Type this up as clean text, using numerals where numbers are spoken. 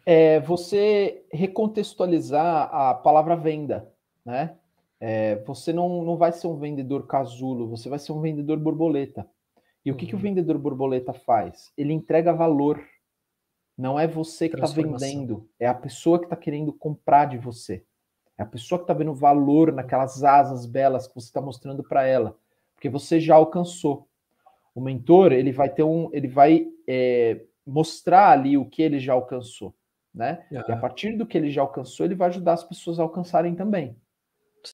É você recontextualizar a palavra venda, né? Você não vai ser um vendedor casulo, você vai ser um vendedor borboleta. E o que o Uhum. vendedor borboleta faz? Ele entrega valor. Não é você que está Transformação. vendendo, é a pessoa que está querendo comprar de você. É a pessoa que está vendo valor naquelas asas belas que você está mostrando para ela, porque você já alcançou. O mentor ele vai mostrar ali o que ele já alcançou, né? E a Aham. partir do que ele já alcançou, ele vai ajudar as pessoas a alcançarem também.